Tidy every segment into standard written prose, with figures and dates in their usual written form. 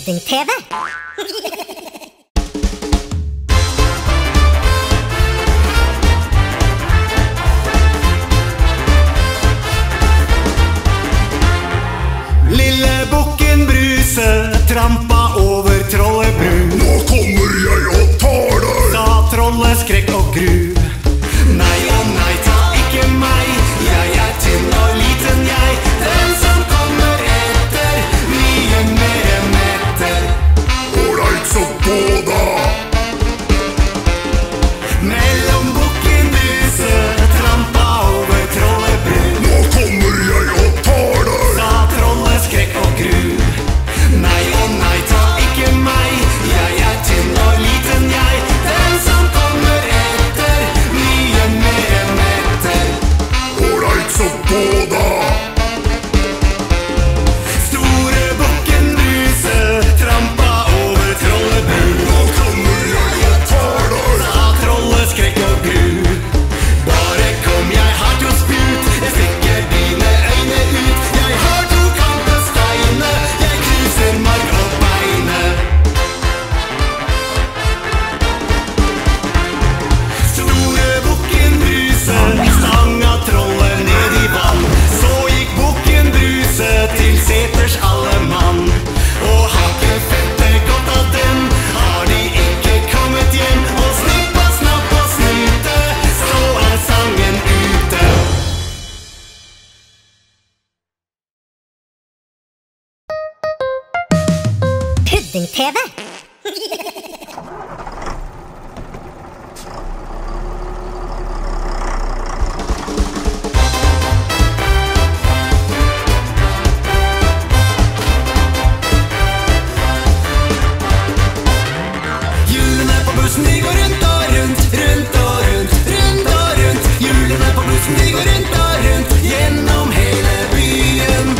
Pudding-TV. Lille bukken Bruse trampa over Trollebru. Nå kommer jeg og tar deg, Sa trollet skrekk og gru. Nei og nei, ta ikke meg. Jeg er tynn og liten, jeg. Den som kommer etter, mye mer metter. ålreit, så gå da. Mellom bukken Bruse trampa over Trollebru. Nå kommer jeg og tar deg, Sa trollet skrekk og gru. Nei og nei, ta ikke meg. Jeg er tynn og liten, jeg. Den som kommer etter, mye mer metter. ålreit, så gå da. Store bukken Bruse trampa over Trollebru. Nå kommer jeg og tar deg, Sa trollet skrekk og gru. Bare kom, jeg har to spjut. Jeg stikker dine øyne ut. Jeg har to kampesteine. Jeg knuser mark og beine. Store bukken Bruse stanga trollet ned i vann. Så gikk bukken Bruse til seters alle mann. Og har ikke fettet godt av dem, har de ikke kommet hjem. Og snippa, snapp og snute, så er sangen ute. Pudding-TV. Hjulene på bussen de går rundt og rundt, rundt og rundt, rundt og rundt. Hjulene på bussen de går rundt og rundt, gjennom hele byen.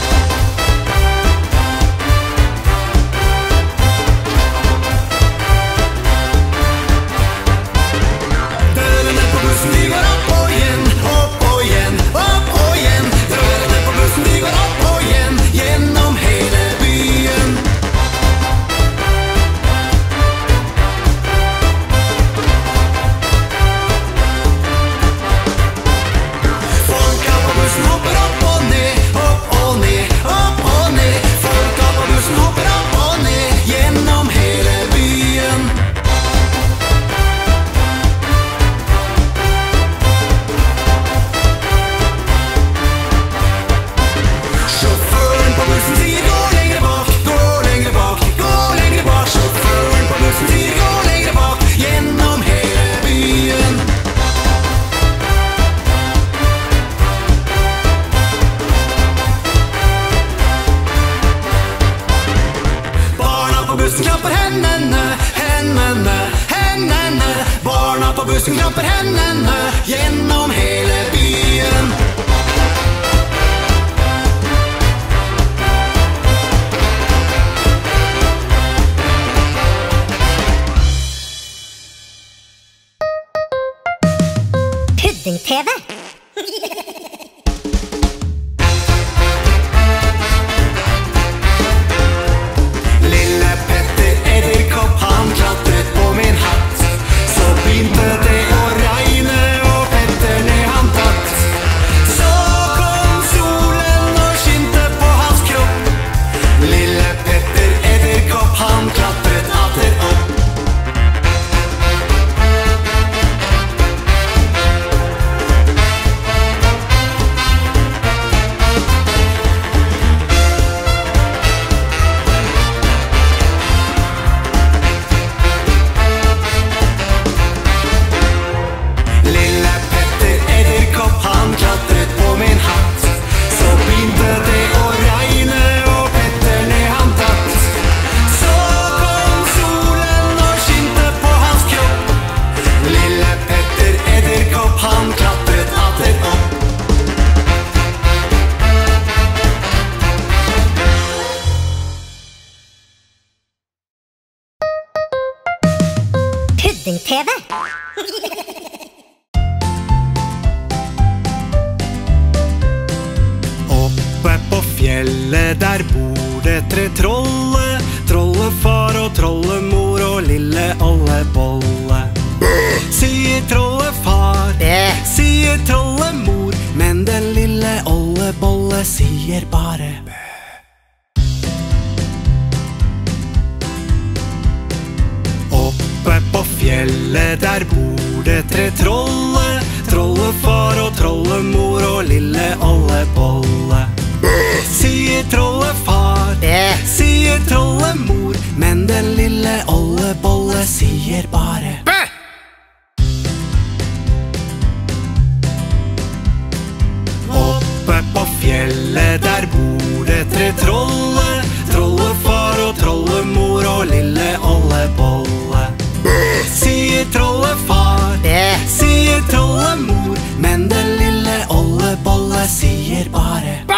Dørene på bussen de går opp og igjen, opp og igjen, opp og igjen. Dørene på bussen de går opp og igjen, gjennom hele byen. Folka på bussen hopper opp og ned, opp og ned, opp og ned. Folka på bussen hopper opp og ned, gjennom hele byen. Sjåføren på bussen sier gå lengre bak, gå lengre bak, gå lengre bak. Sjåføren på bussen sier gå lengre bak, gjennom hele byen. Barna på bussen klapper hendene, hendene, hendene. Barna på bussen klapper hendene, gjennom hele byen. Pudding-TV. Lille Petter Edderkopp, han klatret på min hatt. Så begynte det å regne, og Petter ned han tatt. Så kom solen og skinte på hans kropp. Lille Petter Edderkopp, han klatret atter opp. Lille Petter Edderkopp, han klatret på min hatt. Så begynte det å regne, og Petter ned han tatt. Så kom solen og skinte på hans kropp. Lille Petter Edderkopp, han klatret atter opp. Pudding-TV. Oppe på fjellet, der bor det 3 trolle. Trollefar og trollemor og lille ollebolle. Sier trollefar, sier trollemor, men den lille ollebolle sier bare bæ. Oppe på fjellet, der bor det 3 trolle. Trollefar og trollemor og lille ollebolle. Sier trollefar, sier trollemor, men den lille ollebolle sier bare bæ. Oppe på fjellet, der bor det 3 trolle. Trollefar og trollemor og lille ollebolle. Sier trollefar, sier trollemor, men den lille ollebolle sier bare bæ.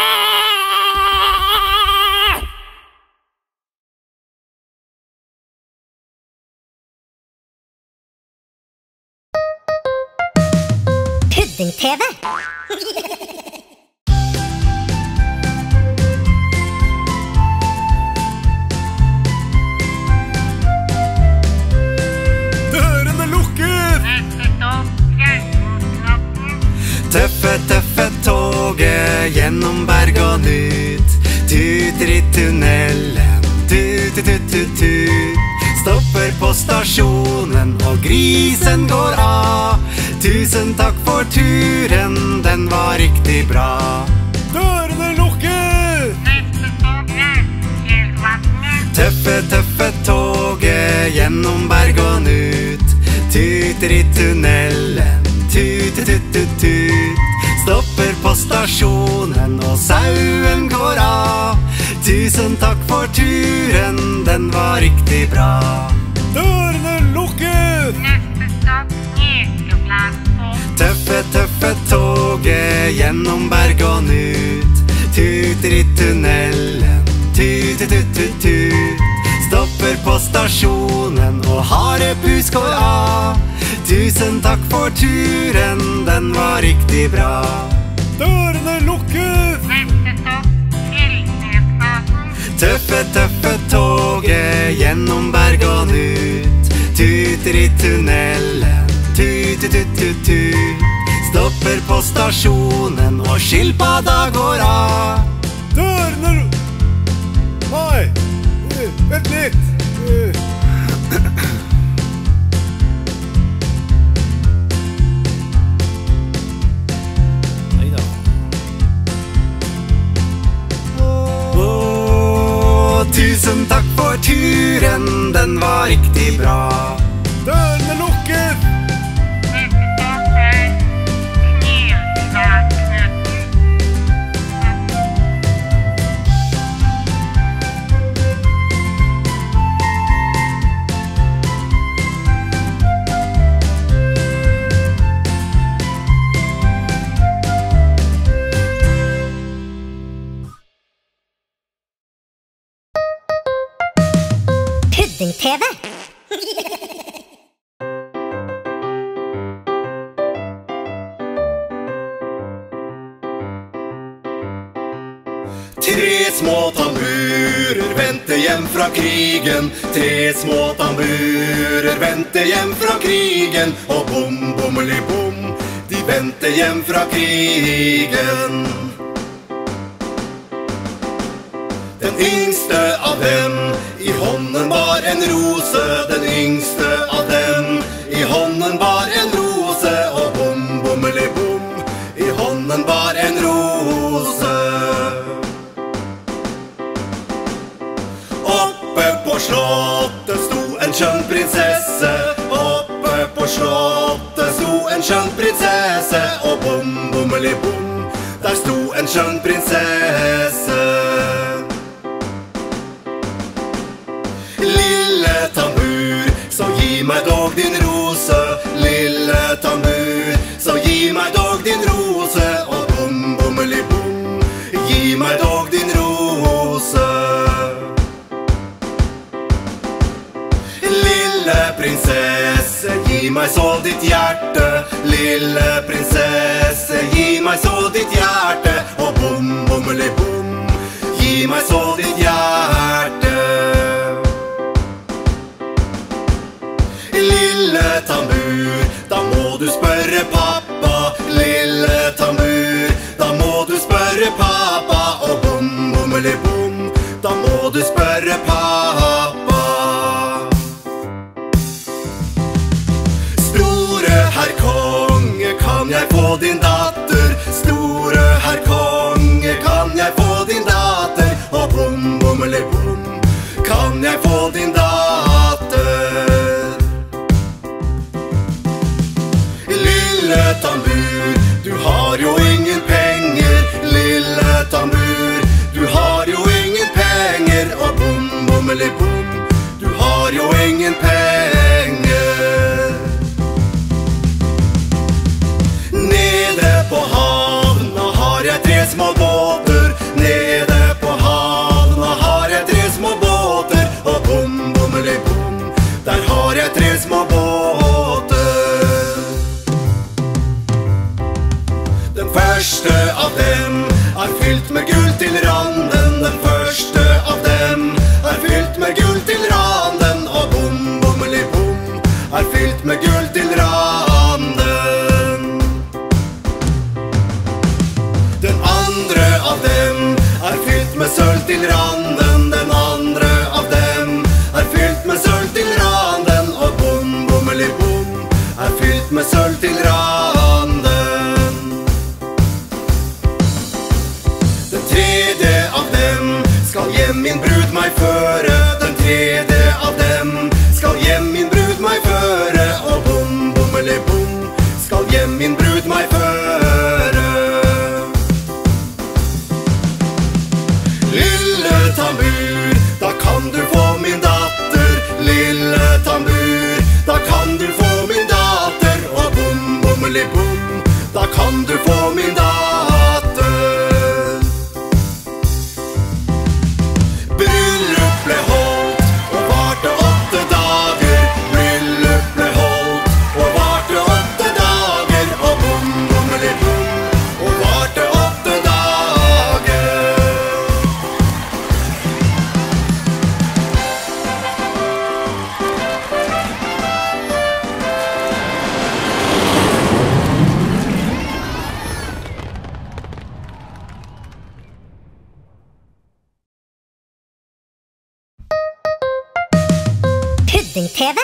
Pudding-TV. Dørene lukker. Tøffe, tøffe toget gjennom berg og nyt. Tuter i tunnelen, tut, tut, tut, tut. Stopper på stasjonen og grisen går av. Tusen takk for turen, den var riktig bra. Dørene lukker. Tøffe, tøffe toget gjennom berg og nyt. Tuter i tunnelen, tut, tut, tut, tut. Stopper på stasjonen og sauen går av. Tusen takk for turen, den var riktig bra. Dørene lukker. Tøffe, tøffe toget gjennom berg og nyt. Tuter i tunnelen, tut, tut, tut, tut. Stopper på stasjonen og harepus går av. Tusen takk for turen, den var riktig bra. Dørene lukker. Tøffe, tøffe toget gjennom berg og nyt. Tuter i tunnelen, tut, tut, tut, tut. Stopper på stasjonen og skilpadda går av. Dørene Nei, vent litt. Tusen takk for turen, den var riktig bra. Dørene lukker. Pudding-TV. Tre små tamburer vendte hjem fra krigen. Tre små tamburer vendte hjem fra krigen. Og bom, bommeli bom, de vendte hjem fra krigen. Den yngste av dem i hånden bar en rose. Den yngste av dem i hånden bar en rose. Og bom, bommeli bom, i hånden bar en rose. Oppe på slottet sto en skjønn prinsesse. Oppe på slottet sto en skjønn prinsesse. Og bom, bommeli bom, der sto en skjønn prinsesse. Lille tambur, så gi meg dog din rose. Lille tambur, så gi meg dog din rose. Og bom, bommeli bom, gi meg dog din rose. Lille prinsesse, gi meg så ditt hjerte. Lille prinsesse, gi meg så ditt hjerte. Og bom, bommeli bom, Gi meg så ditt hjerte. Lille tambur, da må du spørre pappa. Lille tambur, da må du spørre pappa. Og bom, bommeli bom, da må du spørre pappa. Store herr konge, kan jeg få din datter? Store herr konge, kan jeg få din datter? Og bom, bommeli bom, kan jeg få din datter? Lille tambur, du har jo ingen penger. Lille tambur, du har jo ingen penger. Og bom, bommeli bom, du har jo ingen penger. Nede på havna har jeg 3 små båter. Nede på havna har jeg 3 små båter. Og bom, bommeli bom, der har jeg 3 små båter. Den første av dem er fylt med gull til randen. Den første av dem er fylt med gull til randen. Og bom, bommeli bom, er fylt med gull til randen. Den andre av dem er fylt med sølv til randen. Den andre av dem er fylt med sølv til randen. Og bom, bommeli bom, er fylt med sølv til randen. Den tredje av dem skal hjem min brud meg føre. Den tredje av dem skal hjem min brud meg føre. Og bom, bommeli bom, skal hjem min brud meg føre. Lille tambur, da kan du få min datter. Lille tambur, da kan du få min datter. Og bom, bommeli bom, da kan du få min datter. Bryllup ble holdt og varte 8 dager. Bryllup ble holdt og varte 8 dager. Og bom, bommeli bom, og varte 8 dager. Pudding-TV.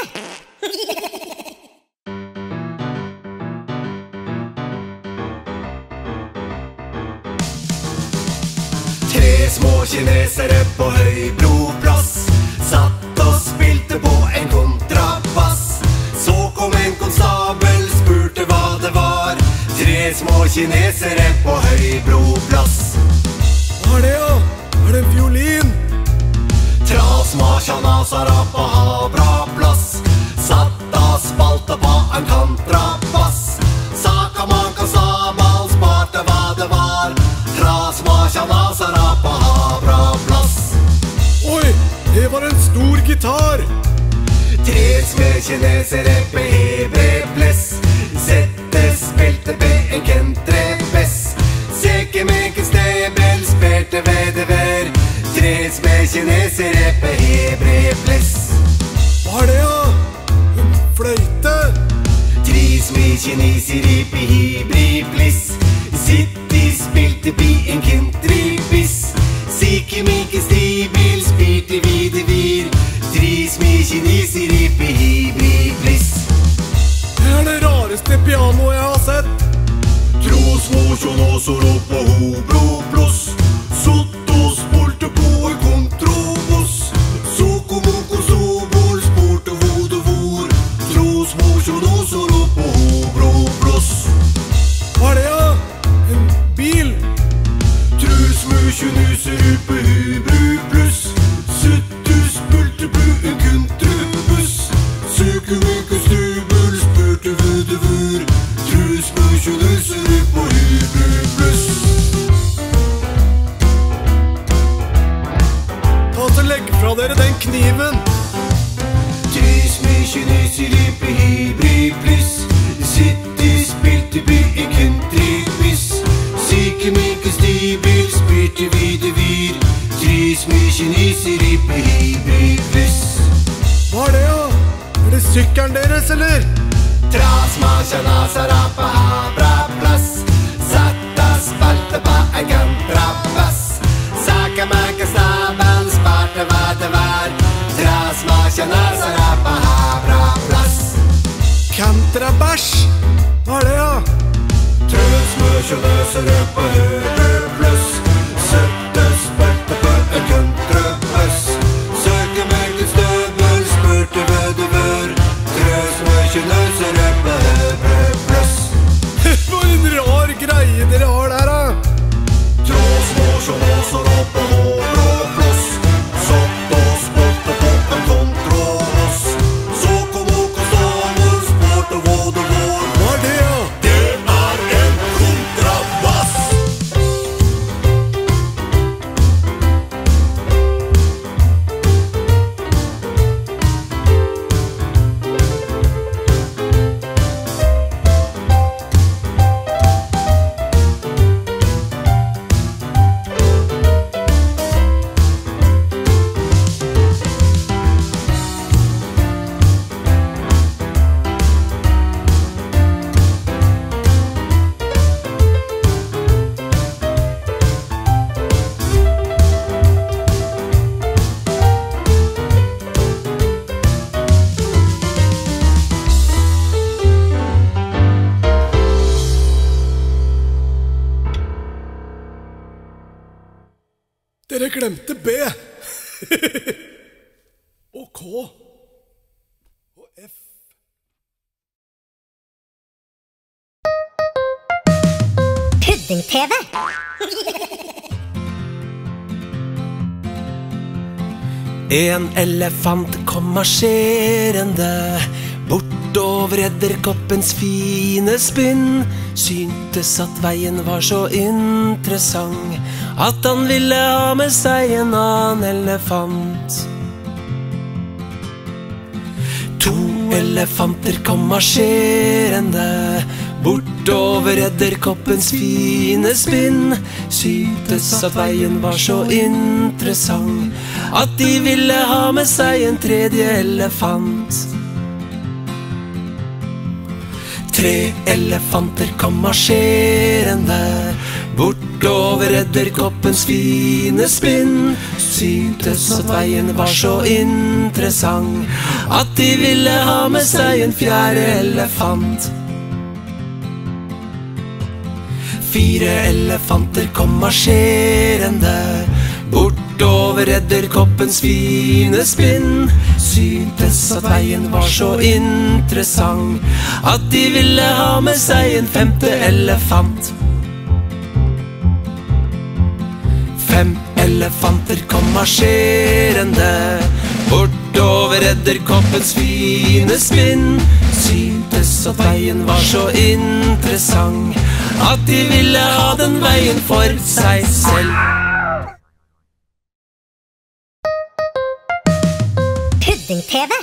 Tre små kinesere på Høybroplass satt og spilte på en kontrabass. Så kom en konstabel, spurte hva det var. Tre små kinesere på Høybroplass. Hva er det, ja? Er det en fiolin? Trasmasjanasarappa ha bra plass. Satta spalte på en kontrabass. Sakamanka sabal sparte hva det var. Trasmasjanasarappa ha bra plass. Oi, det var en stor gitar. Tre små kinesere på Hebrepless sette spilte på en kentrepess. Seke meke stebel spilte ved det vær. Tre små kinesere på Hebrepless. Hva er det, ja? En fløyte? Tre små kinesere på Hebrepless sitte spilte på en kentrepess. Seke meke stebel spilte ved det vær. Tre små kinesere på Hebrepless. Det er det rareste pianoet jeg har sett. Tros, mosjon, osoro på Hobroplos. Sotto spolte på en kontrobos. Soko, moko, sobol, sporte vode vor. Tros, mosjon, osoro på Hobroplos. Hva er det, ja? En bil? Trus, musjon, useru på Hobroplos. Suttus, pulte på en kontrobus. Suku, muku, stubel, spurte vode vor. Trus, musjon, useru på Hobroplos. Legg fra dere den kniven. Trys med kinesere på Hebrepless sitte spilte på en countrybuss. Syke mykes dybil spilte vi det vir. smysje, nyse, ripe, hibri, buss. Hva det, ja? Det sykkelen deres, eller? Tras, masja, nasa, rapa, habra, plass. Satta, spalte, pa, kontrabass. Saka, maka, snaben, sparte, hva det var. Tras, masja, nasa, rapa, habra, plass. Kontrabæsj? Hva det, ja? Trøs, mørkje, løse, røpe, høyre, pluss. Søtte, sparte, på, kontrabass. Søke, mørke, støvel, spurte, vøde, vør. Trøs, mørkje, løse, røpe, høyre, pluss. For en rar greie dere har der, da. Trås, mørkje, løse, røpe, høyre, pluss. Satt og spurte på en kontrabass. Så kom og staven, spurte, våde, vår. Hva det, ja? Det er en kontrabass. Dere glemte B. Og K. Og F. Pudding-TV. En elefant kom marsjerende bortover edderkoppens fine spinn. Syntes at veien var så interessant at han ville ha med seg en annen elefant. To elefanter kom marsjerende bortover edderkoppens fine spinn. Syntes at veien var så interessant at de ville ha med seg en tredje elefant. Tre elefanter kom marsjerende bortover edderkoppens fine spinn. Syntes at veien var så interessant at de ville ha med seg en fjerde elefant. Fire elefanter kom marsjerende bortover edderkoppens fine spinn. Syntes at veien var så interessant at de ville ha med seg en femte elefant. Fem elefanter kom marsjerende bortover edderkoppens fine spinn. Syntes at veien var så interessant at de ville ha den veien for seg selv. Pudding-TV.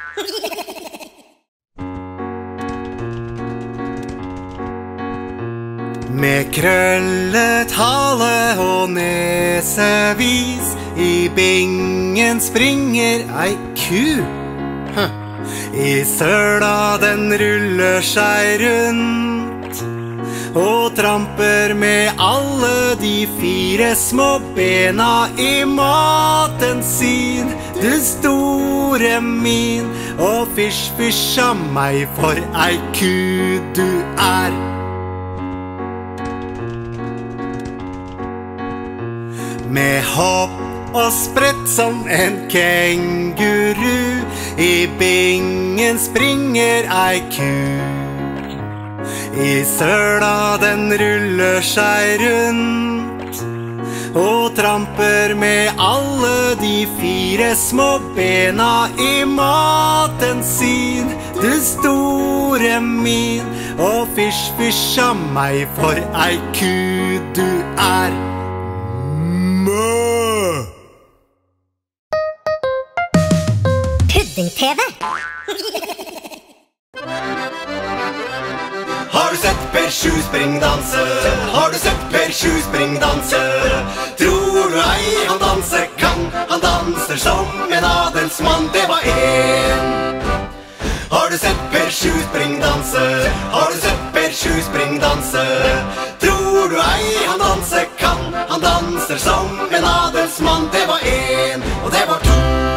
Med krøllet hale og nesevis i bingen springer ei ku. I søla den ruller seg rundt og tramper med alle de fire små bena i maten sin. Du store min, og fysj, fysj av meg, for ei ku du er. Med hopp og sprett som en kenguru i bingen springer ei ku. I søla den ruller seg rundt og tramper med alle de fire små bena i maten sin. Du store min, og fysj, fysj av meg, for ei ku du er. Pudding-TV. Har du sett Per Sjuspring danse? Har du sett Per Sjuspring danse? Tror du ei han danse kan? Han danser som en adelsmann, det var en. Har du sett Per Sjuspring danse? Har du sett Per Sjuspring danse? Tror du ei han danse kan? Han danser som en adelsmann, det var en, og det var to.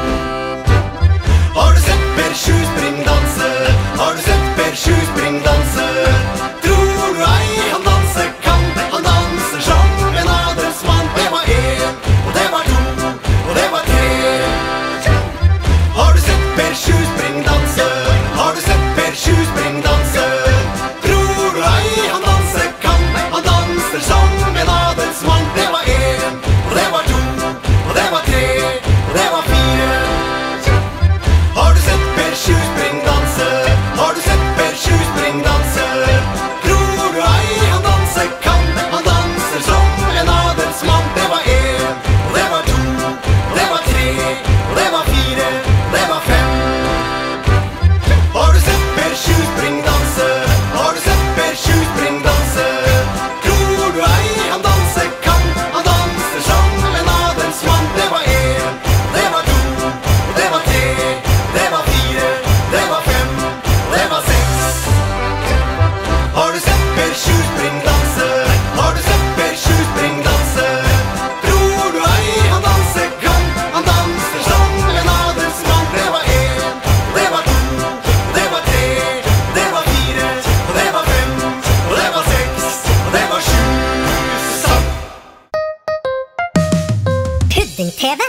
Har du sett Per Sjuspring danse? Har du sett Per Sjuspring danse? Tror du ei han danse kan? Han danser som en adelsmann, det var en, og det var to, og det var tre. Har du sett Per Sjuspring danse? Har du sett Per Sjuspring danse? Tror du ei han danse kan? Han danser som en adelsmann, det var en, og det var to, og det var tre, og det var fire. Har du sett Per Sjuspring danse? Har du sett Per Sjuspring danse? Tror du ei han danse kan? Han danser som en adelsmann, det var en, og det var to, og det var tre, og det var fire, og det var fem. Har du sett Per Sjuspring danse? Har du sett Per Sjuspring danse? Tror du ei han danse kan? Han danser som en adelsmann, det var en, det var to, og det var tre, det var fire, det var fem, og det var seks. Har du sett Per Sjuspring danse? Har du sett Per Sjuspring danse? Tror du ei han danse kan? Han danser som en adelsmann, det var en, det var to, det var tre, det var fire, og det var fem, og det var seks, og det var sju. Sånn! Pudding-TV.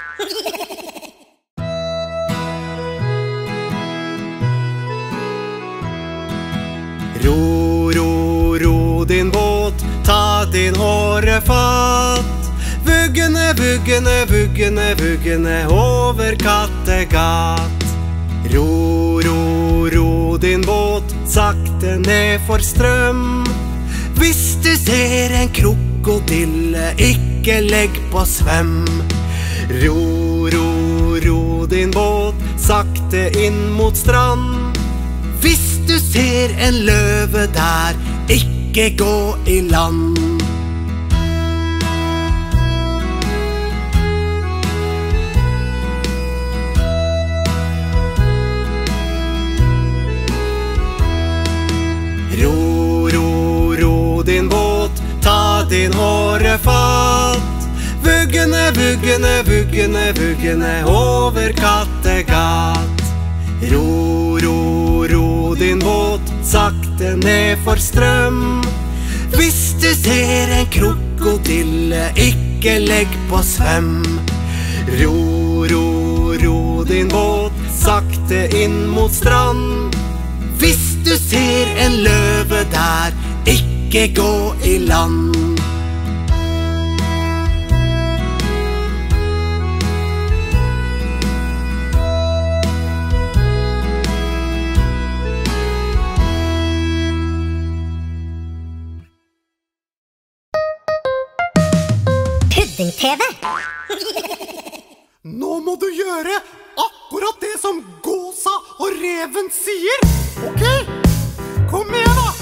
Ro, ro, ro din båt, ta din hårefatt. Vuggende, vuggende, vuggende, vuggende over Kattegat. Ro, ro, ro din båt, sakte ned for strøm. Hvis du ser en krokodille, ikke legg på svøm. Ro, ro, ro din båt, sakte inn mot strand. Hvis du ser en løve der, ikke gå i land. Ro, ro, ro din båt, ta din hårefatt. Vuggende, vuggende, vuggende, vuggende over Kattegat. Ro, ro, ro din båt, sakte ned for strøm. Hvis du ser en krokodille, ikke legg på svøm. Ro, ro, ro din båt, sakte inn mot strand. Hvis du ser en løve der, ikke gå i land. Pudding-TV. Nå må du gjøre akkurat det som gåsa og reven sier. Ok? Kom igjen da.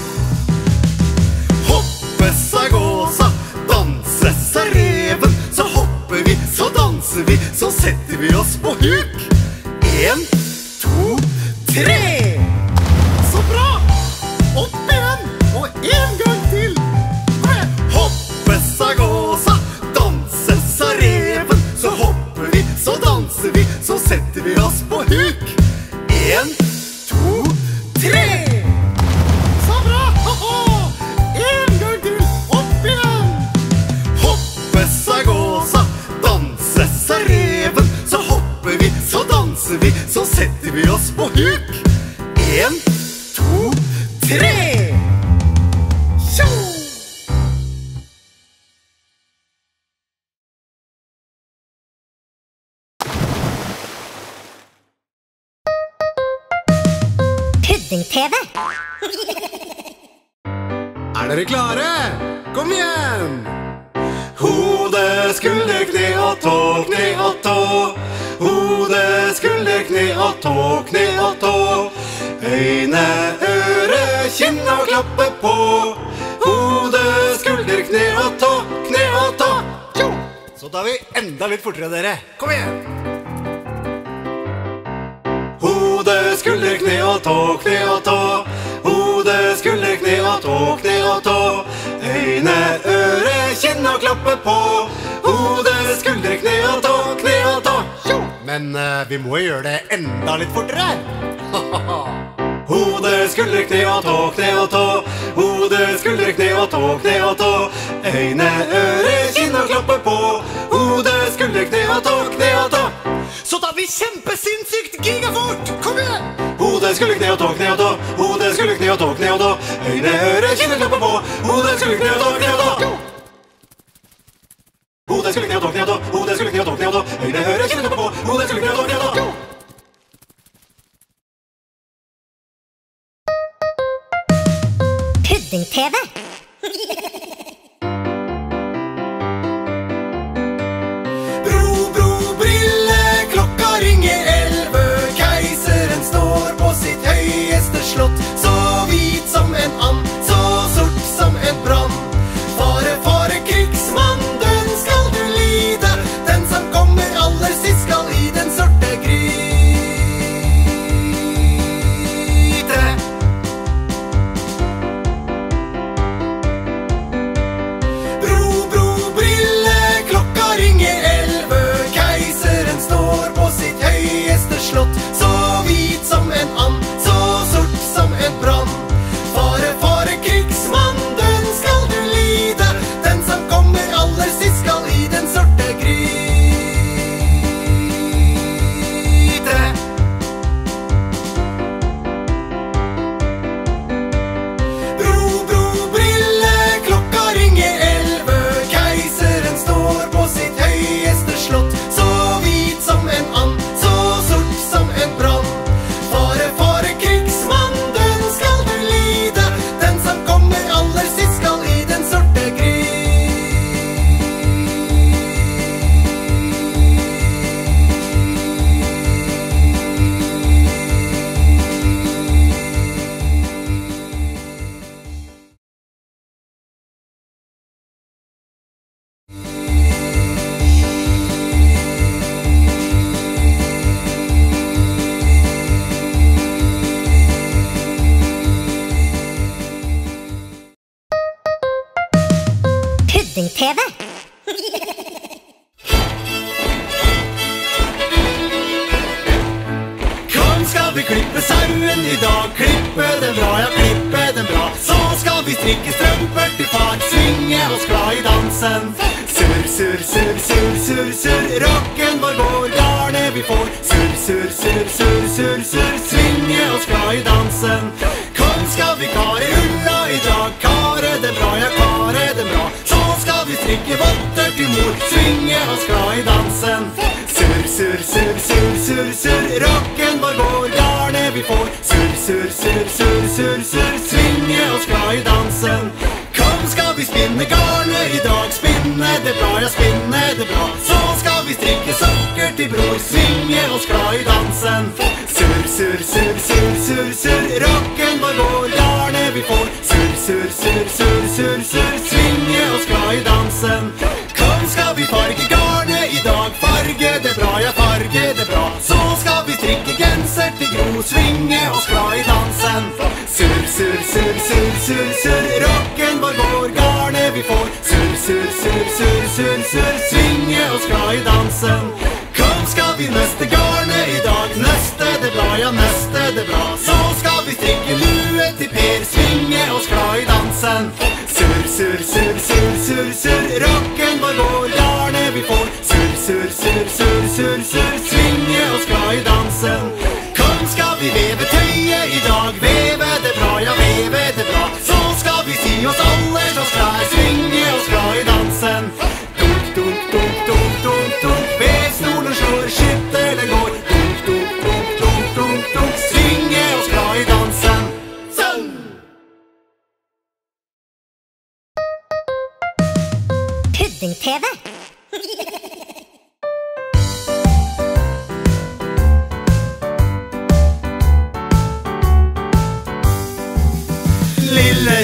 Hoppe seg gåsa, danse seg reven. Så hopper vi, så danser vi, så setter vi oss på huk. 1, 2, 3. Så bra. Opp igjen, og en gang til. Hoppe seg gåsa, danse seg reven. Så hopper vi, så danser vi, så setter vi oss på huk. 1, 2, 3. Så bra! En gang til, opp igjen. Hoppe seg gåsa, danse seg reven. Så hopper vi, så danser vi, så setter vi oss på huk. 1, 2, 3. Tjo! Pudding-TV. Dere klare? Kom igjen! Hode, skulder, kne og tå, kne og tå. Hode, skulder, kne og tå, kne og tå. Øyne, øre, kinn og klå. klappe på. Hode, skulder, kne og tå, kne og tå. Så tar vi enda litt fortere, dere. Kom igjen. Hode, skulder, kne og tå, kne og tå. Hode, skulder, kne og tå, kne og tå. Øyne, øre, kinn og klappe på. Hode, skulder, kne og tå, kne og tå. Men vi må jo gjøre det enda litt fortere. Hode, skulder, kne og tå, kne og tå. Hode, skulder, kne og tå, kne og tå. Øyne, øre, kinn og klappe på. Hode, skulder, kne og tå, kne og tå. Så tar vi kjempesinnssykt gigafort. Kom igjen. Hode, skulder, kne og tå, kne og tå. Hode, skulder, kne og tå, kne og tå. Øyne, øre, kinn og klappe på. Hode, skulder, kne og tå, kne og tå. Hode, skulder, kne og tå, kne og tå. Hode, skulder, kne og tå, kne og tå. Øyne, øre, kinn og klappe på. Hode, skulder, kne og tå, kne og tå. Pudding-TV. Bro, bro, brille, klokka ringer 11. Keiseren står på sitt høyeste slott. Så hvit som en and, så sort som en brann. Fare, fare, krigsmann, den skal du lide. Den som kommer aller sist skal i den sorte gryte. Bro, bro, brille, klokka ringer 11. Keiseren står på sitt høyeste slott. Så hvit som en and, så sort som en brann. Fare, fare, krigsmann, den skal du lide. Den som kommer aller sist skal i den sorte gryte. Bro, bro, brille, klokka ringer 11. Keiseren står på sitt høyeste slott. Så hvit som en and, så sort som en brann. Fare, fare, krigsmann, den skal du lide. Den som kommer aller sist skal i den sorte gryte. Pudding-TV. Kom, skal vi klippe sauen i dag. Klippe den bra, ja, klippe den bra. Så skal vi strikke strømper til far. Svinge oss glad i dansen. Surr, surr, surr, surr, surr, surr. Rocken vår går, garnet vi får. Surr, surr, surr, surr, surr, surr. Svinge oss glad i dansen. Kom, skal vi kare ulla i dag. Kare den bra, ja, kare den bra. Så skal vi strikke votter til mor. Svinge oss glad i dansen. Surr, surr, surr, surr, surr, surr. Rocken vår går, garnet vi får. Surr, surr, surr, surr, surr, surr. Svinge oss glad i dansen. Kom, skal vi spinne garnet i dag. Spinne det bra, ja, spinne det bra. Så skal vi strikke sokker til bror. Svinge oss glad i dansen. Surr, surr, surr, surr, surr, surr. Rocken vår går, garnet vi får. Surr, surr, surr, surr, surr, surr. Svinge oss glad i dansen. Kom, skal vi farge garnet i dag. Farge det bra, ja, farge det bra. Så skal vi strikke genser til Gro. Svinge oss glad i dansen. Surr, surr, surr, surr, surr, surr. Rocken vår går, garnet vi får. Surr, surr, surr, surr, surr, surr. Svinge oss glad i dansen. Kom, skal vi nøste garnet i dag. Nøste det bra, ja, nøste det bra. Så skal vi strikke lue til Per. Svinge oss glad i dansen. Surr, surr, surr, surr, surr, surr. Rocken vår går, garnet vi får. Surr, surr, surr, surr, surr, surr. Svinge oss glad i dansen. Kom, skal vi veve tøyet i dag. Veve det bra, ja, veve det bra. Så skal vi si oss alle slags klær. Svinge oss glad i dansen. Dunk, dunk, dunk, dunk, dunk, dunk. Vevsnoren slår, skyttelen går. Dunk, dunk, dunk, dunk, dunk, dunk. Svinge oss glad i dansen. Sånn! Pudding-TV. Lille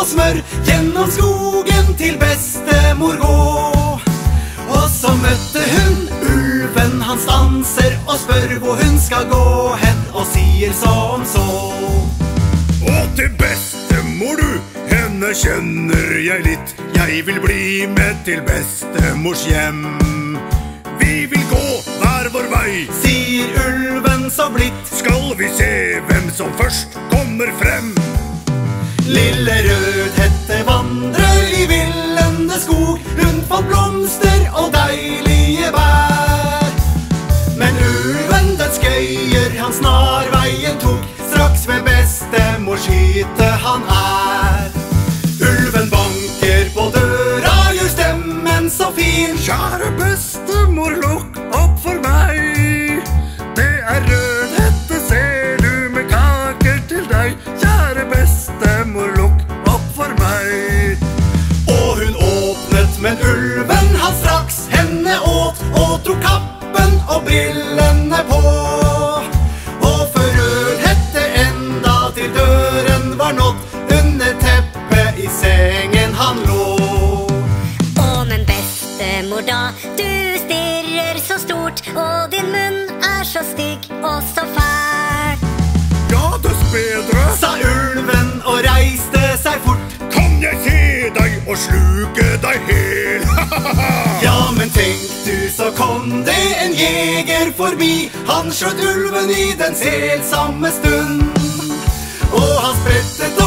og smør gjennom skogen til bestemor gå. Og så møtte hun ulven, han stanser og spør hvor hun skal gå hen, og sier som så. Og til bestemor du, henne kjenner jeg litt. Jeg vil bli med til bestemors hjem. Vi vil gå hver vår vei, Sier ulven så blidt. skal vi se hvem som først kommer frem. Lille Rødhette vandrer i villende skog. Hun fant blomster og deilige bær. Men ulven den skøyer, han snarveien tok. Straks ved bestemors hytte han er. Ulven banker på døra, gjør stemmen så fin. Kjære bestemor, lukk opp for meg. Det er Rødhette, ser du, med kaker til deg. Kjære bestemor, lukk opp for meg. Og hun åpnet, men ulven han straks henne åt, og tok kappen og brillene på. Og før Rødhette enda til døren var nådd, under teppet i sengen han lå. Men bestemor da, du stirrer så stort, og din munn er så stygg og så fæl. Ja, dess bedre. Sa ulven og reiste seg fort. Kan jeg se deg og sluke deg hel? Ja, men tenk du, så kom det en jeger forbi. Han skjøt ulven i den selsamme stund. Og han sprettet